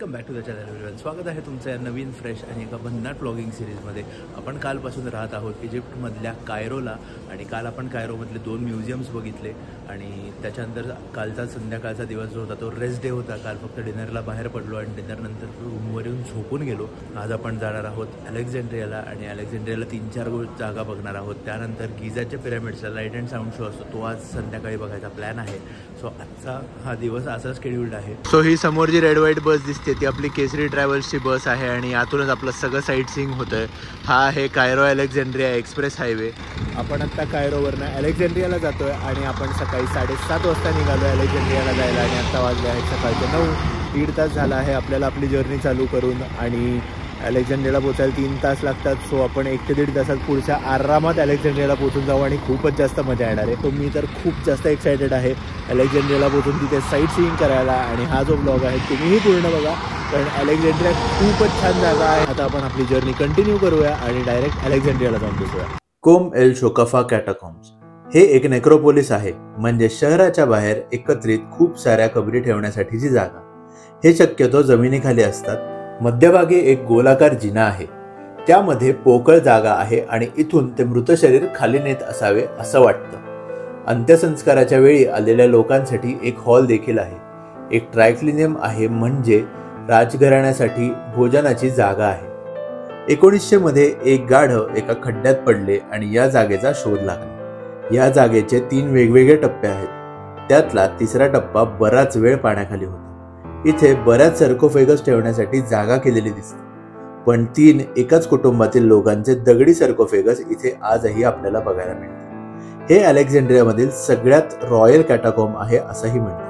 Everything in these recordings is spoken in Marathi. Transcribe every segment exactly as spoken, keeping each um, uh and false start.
Welcome back to the channel everyone. स्वागत आहे तुमचं या नवीन फ्रेश आणि एका भन्नाट व्लॉगिंग सिरीजमध्ये. आपण कालपासून राहत आहोत इजिप्तमधल्या कायरोला आणि काल आपण कायरोमधले दोन म्युझियम्स बघितले आणि त्याच्यानंतर कालचा संध्याकाळचा दिवस जो होता तो रेस्ट डे होता. काल फक्त डिनरला बाहेर पडलो आणि डिनरनंतर रूमवर येऊन झोपून गेलो. आज आपण जाणार आहोत अलेक्झांड्रियाला आणि अलेक्झांड्रियाला तीन चार जागा बघणार आहोत. त्यानंतर गिझाच्या पिरॅमिड्सला लाईट अँड साऊंड शो असतो तो आज संध्याकाळी बघायचा प्लॅन आहे. सो आजचा हा दिवस असा शेड्यूल्ड आहे. सो ही समोर जी रेड व्हाईट बस दिसते ती आपली केसरी ट्रॅव्हल्सची बस आहे आणि आतूनच आपलं सगळं साईट सीइंग होतंय. हा आहे कायरो अलेक्झांड्रिया एक्सप्रेस हायवे. आपण आत्ता कायरोवरनं अलेक्झांड्रियाला जातोय आणि आपण सकाळी साडेसात वाजता निघालो आहे अलेक्झांड्रियाला जायला आणि आत्ता वाजले आहेत सकाळचे नऊ. दीड तास झाला आहे आपल्याला आपली जर्नी चालू करून आणि अलेक्झांड्रियाला पोचायला तीन तास लागतात. सो आपण एक ते दीड तासात पुढच्या आरामात अलेक्झांड्रियाला पोचून जाऊ आणि खूपच जास्त मजा येणार आहे. तो मी तर खूप जास्त एक्सायटेड आहे अलेक्झांड्रियाला पोचून तिथे साईट सीइंग करायला. आणि हा जो ब्लॉग आहे तुम्हीही पूर्ण बघा कारण अलेक्झांड्रिया खूपच छान जागा आहे. आता आपण आपली जर्नी कंटिन्यू करूया आणि डायरेक्ट अलेक्झांड्रियाला जाऊन पोचूया. कोम एल शोकाफा कॅटाकॉम्स हे एक नेक्रोपोलिस आहे, म्हणजे शहराच्या बाहेर एकत्रित खूप साऱ्या कबरी ठेवण्यासाठीची जागा. हे शक्यतो जमिनीखाली असतात. मध्यभागी एक गोलाकार जिना आहे, त्यामध्ये पोकळ जागा आहे आणि इथून ते मृत शरीर खाली नेत असावे असं वाटतं. अंत्यसंस्काराच्या वेळी आलेल्या लोकांसाठी एक हॉल देखील आहे. एक ट्रायक्लिनियम आहे, म्हणजे राजघराण्यासाठी भोजनाची जागा आहे. एकोणीसशे मध्ये एक गाढव एका खड्ड्यात पडले आणि या जागेचा शोध लागला. या जागेचे तीन वेगवेगळे टप्पे आहेत. त्यातला तिसरा टप्पा बराच वेळ पाण्याखाली होता. इथे बऱ्याच सर्कोफेगस ठेवण्यासाठी जागा केलेली दिसते, पण तीन एकाच कुटुंबातील लोकांचे दगडी सर्कोफेगस इथे आजही आपल्याला बघायला मिळते. हे अलेक्झांड्रियामधील सगळ्यात रॉयल कॅटाकॉम्ब आहे असंही म्हणतात.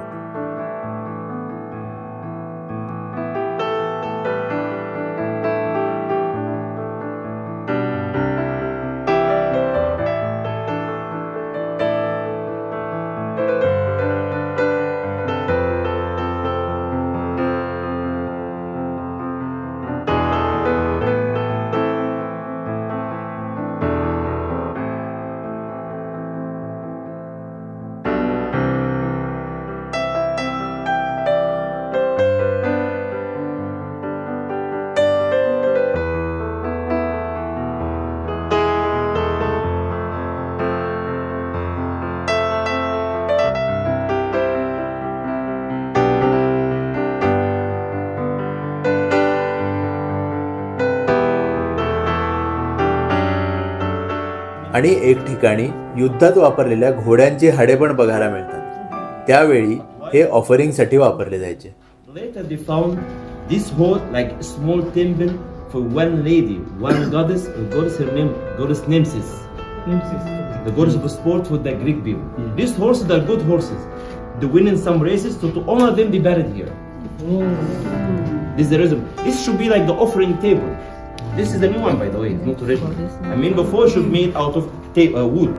आणि एक ठिकाणी युद्धात वापरलेल्या घोड्यांची हाडे पण बघायला मिळतात. त्यावेळी हे ऑफरिंग साठी वापरले जायचे. Later they found this hole like a small temple for one lady, one goddess, a goddess her name goddess Nemesis. Nemesis. The goddess of sport with the Greek people. Yeah. These horses are good horses. They win in some races, so to honor them they buried here. Oh. This is the reason. This should be like the offering table. This is the new one, by the way, it's not original. I mean, before it should be made out of tape, uh, wood.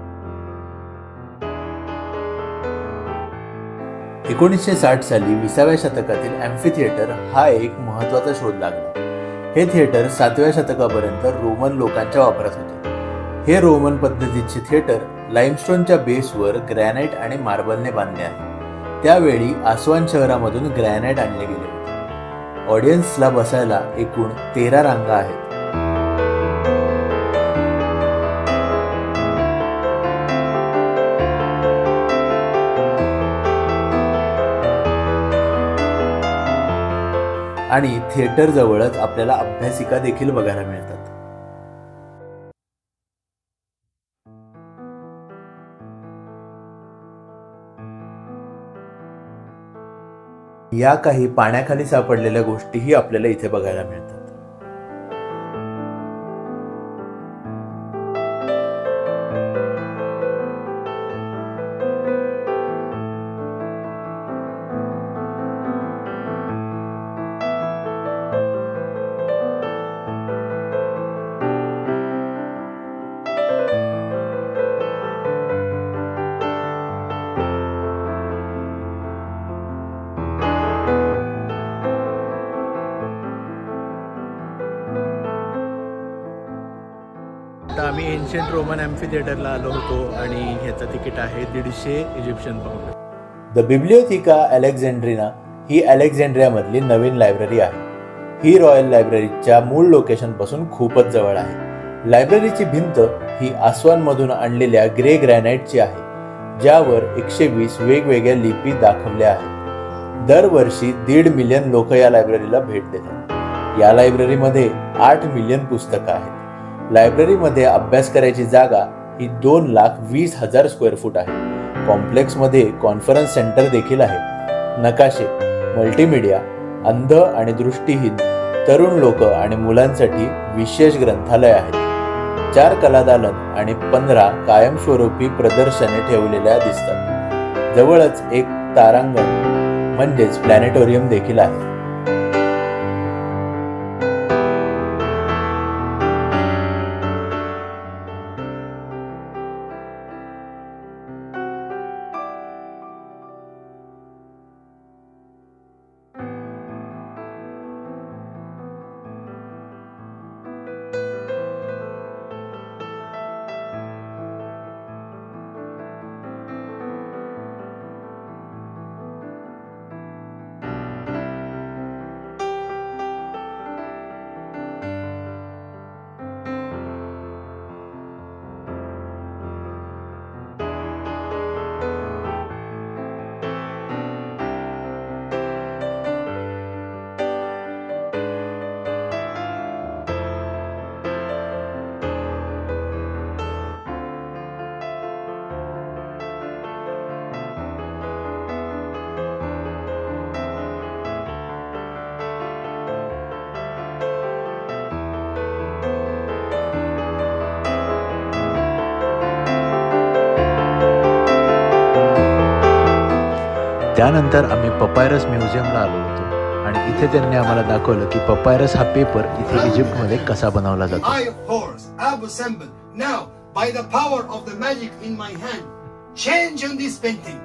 एकोणीसशे साठ साली विसाव्या शतकातील ॲम्फी थिएटर हा एक महत्त्वाचा शोध लागला. हे थिएटर सातव्या शतकापर्यंत रोमन लोकांच्या वापरात होते. हे रोमन पद्धतीचे थिएटर लाईमस्टोनच्या बेसवर ग्रॅनाइट आणि मार्बलने बांधले आहे. त्यावेळी आसवान शहरामधून ग्रॅनाइट आणले गेले होते. ऑडियन्सला बसायला एकूण तेरा रांगा आहेत. आणि थिएटर जवळच आपल्याला अभ्यासिका देखील बघायला मिळतात. या काही पाण्याखाली सापडलेल्या गोष्टीही आपल्याला इथे बघायला मिळतात. आता आम्ही एन्शियंट रोमन ॲम्फी थिएटरला आलो होतो आणि ह्याचं तिकीट आहे दीडशे Egyptian pound. The Bibliotheca Alexandrina ही अलेक्झांड्रियामधली नवीन लायब्ररी आहे. ही रॉयल लायब्ररीच्या मूळ लोकेशनपासून खूपच जवळ आहे. लायब्ररीची भिंत ही आस्वानमधून आणलेल्या ग्रे ग्रॅनाइटची आहे, ज्यावर एकशे वीस वेगवेगळ्या लिपी दाखवल्या आहेत. दरवर्षी दीड मिलियन लोक या लायब्ररीला भेट देतात. या लायब्ररीमध्ये आठ मिलियन पुस्तकं आहेत. लायब्ररीमध्ये अभ्यास करायची जागा ही दोन लाख वीस हजार स्क्वेअर फूट आहे. कॉम्प्लेक्समध्ये कॉन्फरन्स सेंटर देखील आहे. नकाशे, मल्टीमीडिया, अंध आणि दृष्टीहीन, तरुण लोक आणि मुलांसाठी विशेष ग्रंथालय आहेत. चार कलादालन आणि पंधरा कायमस्वरूपी प्रदर्शने ठेवलेल्या दिसतात. जवळच एक तारांगण म्हणजेच प्लॅनेटोरियम देखील आहे. त्यानंतर आम्ही पपायरस म्युझियमला आलो होतो आणि इथे त्यांनी आम्हाला दाखवलं की पपायरस हा पेपर इथे इजिप्तमध्ये कसा बनवला जातो. I of course have assembled now by the power of the magic in my hand change on this painting.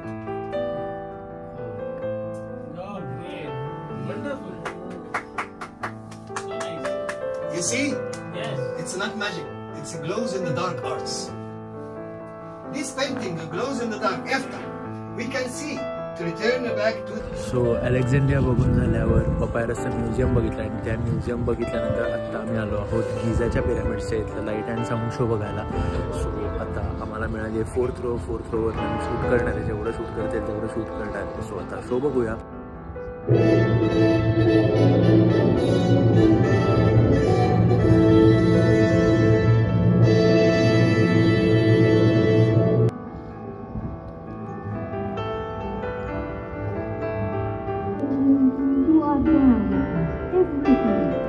Oh, great. Wonderful. So nice. You see? Yes. It's not magic. It's a glows in the dark arts. This painting glows in the dark. After we can see to return back to. So Alexandria बघून झाल्यावर पपायरसचं म्युझियम बघितलं आणि त्या म्युझियम बघितल्यानंतर आत्ता आम्ही आलो आहोत गिझाच्या पिरॅमिड्सच्या इथलं लाईट अँड साऊंड शो बघायला. सो आता आम्हाला मिळाली फोर्थ रो फोर्थ रोवर आम्ही शूट करणार आहे. जेवढं शूट करता येईल तेवढं शूट करणार आहे. सो आता शो बघूया. You are down. Everything.